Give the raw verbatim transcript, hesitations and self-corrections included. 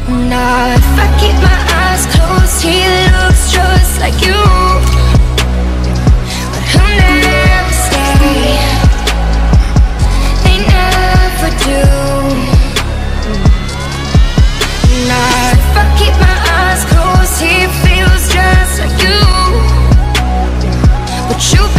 Nah, if I keep my eyes closed, he looks just like you, but he'll never stay. They never do. Nah, if I keep my eyes closed, he feels just like you, but you